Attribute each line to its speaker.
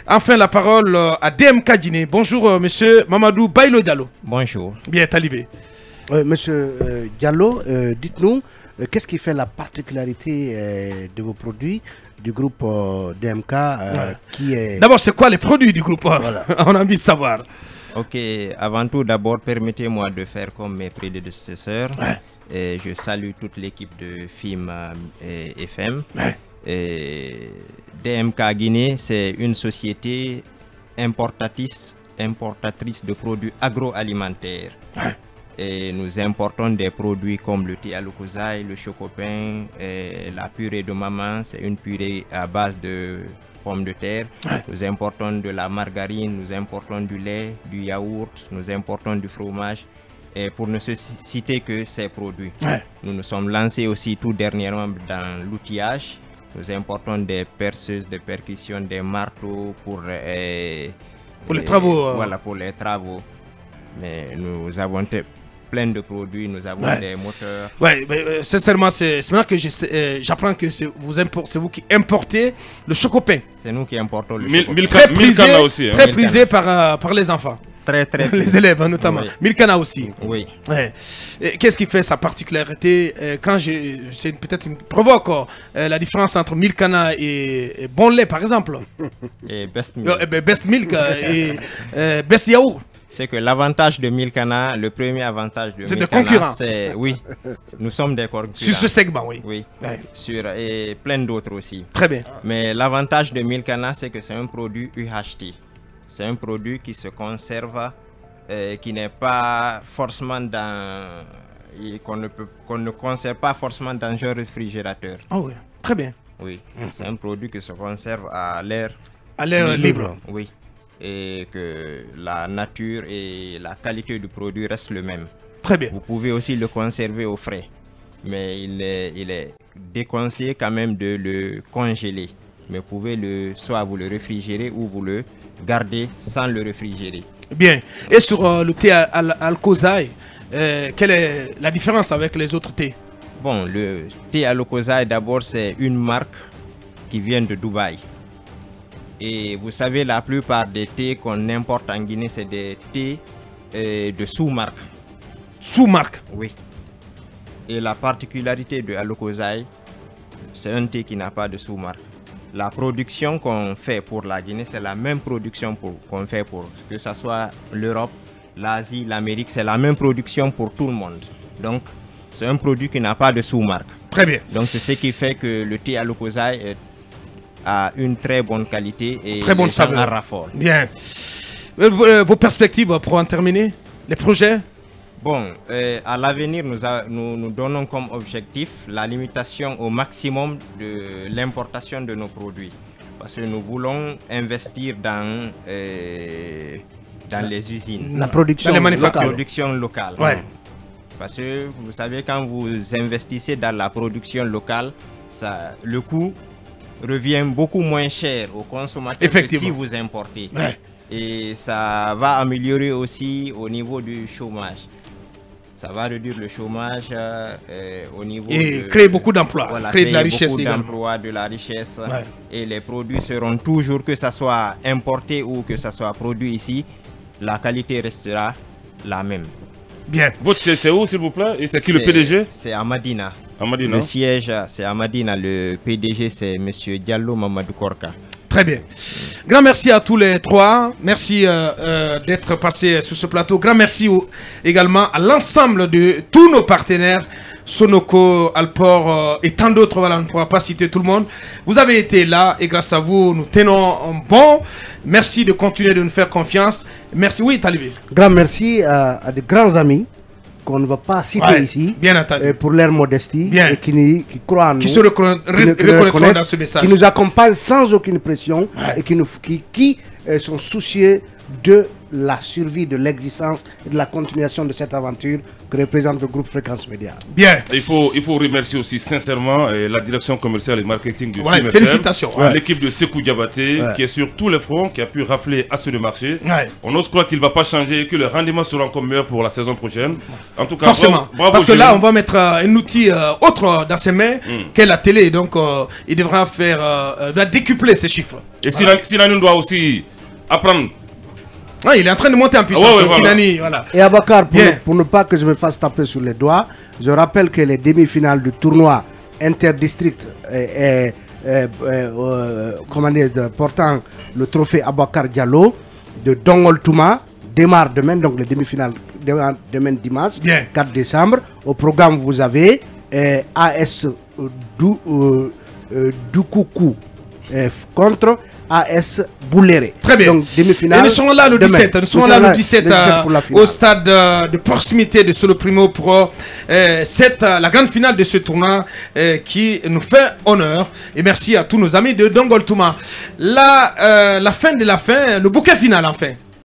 Speaker 1: Enfin, la parole à DMK Guinée. Bonjour, monsieur Mamadou Bailo Diallo.
Speaker 2: Bonjour.
Speaker 1: Bien, Talibé.
Speaker 3: Monsieur Diallo, dites-nous, qu'est-ce qui fait la particularité de vos produits du groupe DMK qui est...
Speaker 1: D'abord, c'est quoi les produits du groupe?
Speaker 3: Voilà.
Speaker 1: On a envie de savoir.
Speaker 2: Ok, avant tout, d'abord, permettez-moi de faire comme mes prédécesseurs. Et je salue toute l'équipe de FIM et FM. Et DMK Guinée, c'est une société importatrice de produits agroalimentaires. Et nous importons des produits comme le thé à l'okozaï, le chocopin, la purée de maman, c'est une purée à base de pommes de terre. Nous importons de la margarine, nous importons du lait, du yaourt, nous importons du fromage. Et pour ne citer que ces produits. Nous nous sommes lancés aussi tout dernièrement dans l'outillage. Nous importons des perceuses de percussion, des marteaux pour les
Speaker 1: travaux.
Speaker 2: Voilà, pour les travaux. Mais nous avons plein de produits, nous avons des moteurs.
Speaker 1: Oui, sincèrement, c'est maintenant que j'apprends que c'est vous qui importez le chocopin.
Speaker 2: C'est nous qui importons le chocopin.
Speaker 1: Très prisé par les enfants.
Speaker 2: Très
Speaker 1: les élèves notamment. Milkana aussi.
Speaker 2: Oui.
Speaker 1: Qu'est-ce qui fait sa particularité quand c'est peut-être une provoque la différence entre Milkana et Bon Lait par exemple.
Speaker 2: Et Best Milk.
Speaker 1: Best Milk et Best Yaourt.
Speaker 2: C'est que l'avantage de Milkana, le premier avantage de
Speaker 1: Milkana,
Speaker 2: c'est oui, nous sommes des concurrents.
Speaker 1: Sur ce segment, oui.
Speaker 2: Oui, et plein d'autres aussi.
Speaker 1: Très bien.
Speaker 2: Mais l'avantage de Milkana, c'est que c'est un produit UHT. C'est un produit qui se conserve, qui n'est pas forcément qu'on ne conserve pas forcément dans un réfrigérateur.
Speaker 1: Ah oui, très bien.
Speaker 2: Oui, c'est un produit qui se conserve à l'air
Speaker 1: libre.
Speaker 2: Oui, et que la nature et la qualité du produit restent le même.
Speaker 1: Très bien.
Speaker 2: Vous pouvez aussi le conserver au frais, mais il est déconseillé quand même de le congeler. Mais vous pouvez soit vous le réfrigérer ou vous le garder sans le réfrigérer.
Speaker 1: Bien. Et sur le thé à l'okozaï, quelle est la différence avec les autres thés?
Speaker 2: Bon, le thé à l'okozaï, d'abord, c'est une marque qui vient de Dubaï. Et vous savez, la plupart des thés qu'on importe en Guinée, c'est des thés de sous-marque.
Speaker 1: Sous-marque?
Speaker 2: Oui. Et la particularité de l'okozaï, c'est un thé qui n'a pas de sous-marque. La production qu'on fait pour la Guinée, c'est la même production qu'on fait pour que ce soit l'Europe, l'Asie, l'Amérique, c'est la même production pour tout le monde. Donc, c'est un produit qui n'a pas de sous-marque.
Speaker 1: Très bien.
Speaker 2: Donc, c'est ce qui fait que le thé à l'okozaï a une très bonne qualité et
Speaker 1: très bonne saveur.
Speaker 2: Raffolent.
Speaker 1: Bien. Vos perspectives pour en terminer? Les projets?
Speaker 2: Bon, à l'avenir, nous donnons comme objectif la limitation au maximum de l'importation de nos produits. Parce que nous voulons investir dans les usines.
Speaker 3: La production
Speaker 2: locale. Parce que vous savez, quand vous investissez dans la production locale, le coût revient beaucoup moins cher aux consommateurs que si vous importez. Et ça va améliorer aussi au niveau du chômage. Ça va réduire le chômage au niveau
Speaker 1: et créer beaucoup d'emplois, créer de la richesse
Speaker 2: également. De la richesse. Et les produits seront toujours, que ça soit importé ou que ça soit produit ici, la qualité restera la même.
Speaker 1: Bien.
Speaker 4: Votre siège, c'est où, s'il vous plaît? Et c'est qui le PDG?
Speaker 2: C'est à Madina.
Speaker 4: Madina.
Speaker 2: Le siège, c'est à Madina. Le PDG, c'est M. Diallo Mamadou Korka.
Speaker 1: Très bien. Grand merci à tous les trois. Merci d'être passés sur ce plateau. Grand merci également à l'ensemble de tous nos partenaires, Sonoko, Alport et tant d'autres. Voilà, on ne pourra pas citer tout le monde. Vous avez été là et grâce à vous, nous tenons bon. Merci de continuer de nous faire confiance. Merci. Oui, Talibé.
Speaker 3: Grand merci à de grands amis qu'on ne va pas citer ici,
Speaker 1: bien entendu,
Speaker 3: pour leur modestie, et qui croient en nous,
Speaker 1: qui se reconnaîtront dans ce message,
Speaker 3: qui nous accompagnent sans aucune pression et qui sont soucieux de la survie de l'existence et de la continuation de cette aventure que représente le groupe Fréquence Média.
Speaker 1: Bien.
Speaker 4: Il faut remercier aussi sincèrement la direction commerciale et marketing du Film
Speaker 1: félicitations.
Speaker 4: FM, l'équipe de Sekou Diabaté qui est sur tous les fronts, qui a pu rafler à ce marché. On ose croire qu'il ne va pas changer et que le rendement sera encore meilleur pour la saison prochaine. En tout cas,
Speaker 1: forcément.
Speaker 4: Bravo
Speaker 1: parce que là, on va mettre un outil autre dans ses mains qu'est la télé. Donc, il devra décupler ces chiffres.
Speaker 4: Et Sinani doit aussi apprendre.
Speaker 1: Ah, il est en train de monter en puissance, Sinani. Voilà.
Speaker 3: Et Abakar, pour ne pas que je me fasse taper sur les doigts, je rappelle que les demi-finales du tournoi interdistrict portant le trophée Abakar Diallo de Dongol Touma démarrent demain, donc les demi-finales demain dimanche, 4 décembre. Au programme, vous avez AS Doukoukou contre AS Bouléré.
Speaker 1: Très bien.
Speaker 3: Donc, demi-finale.
Speaker 1: Et nous serons là le 17. Nous serons là le 17 au stade de proximité de Solo Primo pour la grande finale de ce tournoi qui nous fait honneur. Et merci à tous nos amis de Dongol Touma. La fin de la fin, le bouquet final enfin.